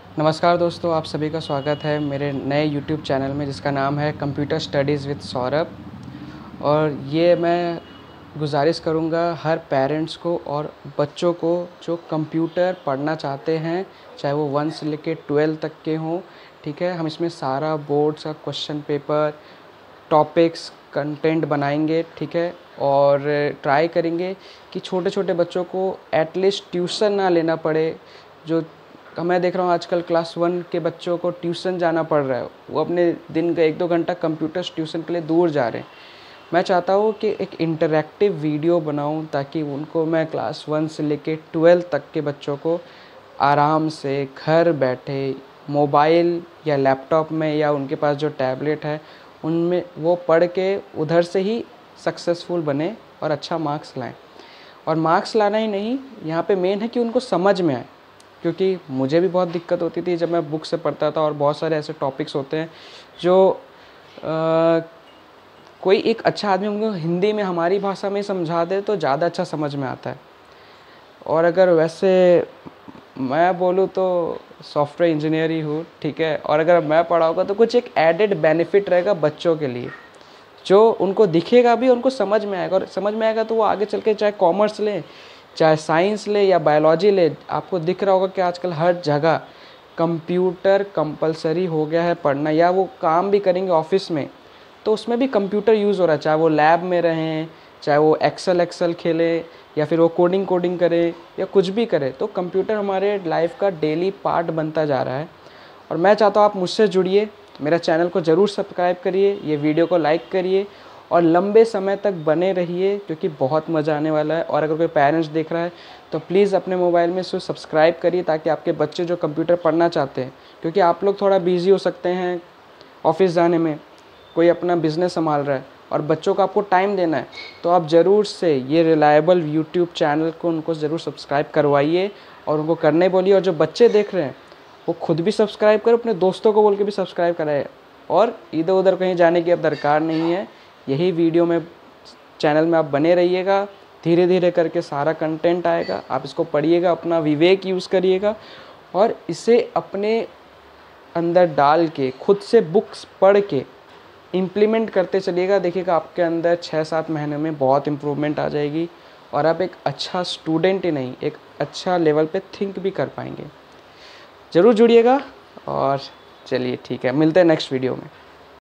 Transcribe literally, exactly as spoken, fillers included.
नमस्कार दोस्तों, आप सभी का स्वागत है मेरे नए यूट्यूब चैनल में जिसका नाम है कंप्यूटर स्टडीज़ विद सौरभ। और ये मैं गुजारिश करूँगा हर पेरेंट्स को और बच्चों को जो कंप्यूटर पढ़ना चाहते हैं, चाहे वो वन से लेकर ट्वेल्व तक के हों। ठीक है, हम इसमें सारा बोर्ड्स का क्वेश्चन पेपर, टॉपिक्स, कंटेंट बनाएंगे। ठीक है, और ट्राई करेंगे कि छोटे छोटे बच्चों को एटलीस्ट ट्यूशन ना लेना पड़े। जो मैं देख रहा हूँ आजकल क्लास वन के बच्चों को ट्यूशन जाना पड़ रहा है, वो अपने दिन का एक दो घंटा कंप्यूटर ट्यूशन के लिए दूर जा रहे हैं। मैं चाहता हूँ कि एक इंटरैक्टिव वीडियो बनाऊँ ताकि उनको मैं क्लास वन से लेके ट्वेल्व तक के बच्चों को आराम से घर बैठे मोबाइल या लैपटॉप में या उनके पास जो टैबलेट है उनमें वो पढ़ के उधर से ही सक्सेसफुल बने और अच्छा मार्क्स लाएं। और मार्क्स लाना ही नहीं, यहाँ पे मेन है कि उनको समझ में आए, क्योंकि मुझे भी बहुत दिक्कत होती थी जब मैं बुक से पढ़ता था। और बहुत सारे ऐसे टॉपिक्स होते हैं जो आ, कोई एक अच्छा आदमी उनको हिंदी में हमारी भाषा में समझा दे तो ज़्यादा अच्छा समझ में आता है। और अगर वैसे मैं बोलूँ तो सॉफ्टवेयर इंजीनियर ही हूँ, ठीक है। और अगर मैं पढ़ाऊँगा तो कुछ एक एडेड बेनिफिट रहेगा बच्चों के लिए, जो उनको दिखेगा भी, उनको समझ में आएगा। और समझ में आएगा तो वो आगे चल के चाहे कॉमर्स ले, चाहे साइंस ले या बायोलॉजी ले। आपको दिख रहा होगा कि आजकल हर जगह कंप्यूटर कंपलसरी हो गया है पढ़ना, या वो काम भी करेंगे ऑफिस में तो उसमें भी कंप्यूटर यूज़ हो रहा है। चाहे वो लैब में रहें, चाहे वो एक्सेल एक्सेल खेलें, या फिर वो कोडिंग कोडिंग करें, या कुछ भी करें, तो कंप्यूटर हमारे लाइफ का डेली पार्ट बनता जा रहा है। और मैं चाहता हूँ आप मुझसे जुड़िए, मेरा चैनल को ज़रूर सब्सक्राइब करिए, ये वीडियो को लाइक करिए और लंबे समय तक बने रहिए, क्योंकि बहुत मज़ा आने वाला है। और अगर कोई पेरेंट्स देख रहा है तो प्लीज़ अपने मोबाइल में इसको सब्सक्राइब करिए, ताकि आपके बच्चे जो कंप्यूटर पढ़ना चाहते हैं, क्योंकि आप लोग थोड़ा बिजी हो सकते हैं ऑफिस जाने में, कोई अपना बिजनेस संभाल रहा है और बच्चों को आपको टाइम देना है, तो आप ज़रूर से ये रिलायबल यूट्यूब चैनल को उनको ज़रूर सब्सक्राइब करवाइए और उनको करने बोलिए। और जो बच्चे देख रहे हैं वो खुद भी सब्सक्राइब करो, अपने दोस्तों को बोल के भी सब्सक्राइब कराए। और इधर उधर कहीं जाने की अब दरकार नहीं है, यही वीडियो में चैनल में आप बने रहिएगा। धीरे धीरे करके सारा कंटेंट आएगा, आप इसको पढ़िएगा, अपना विवेक यूज़ करिएगा और इसे अपने अंदर डाल के खुद से बुक्स पढ़ के इम्प्लीमेंट करते चलिएगा। देखिएगा आपके अंदर छः सात महीने में बहुत इम्प्रूवमेंट आ जाएगी और आप एक अच्छा स्टूडेंट ही नहीं, एक अच्छा लेवल पे थिंक भी कर पाएंगे। ज़रूर जुड़िएगा और चलिए ठीक है, मिलते हैं नेक्स्ट वीडियो में।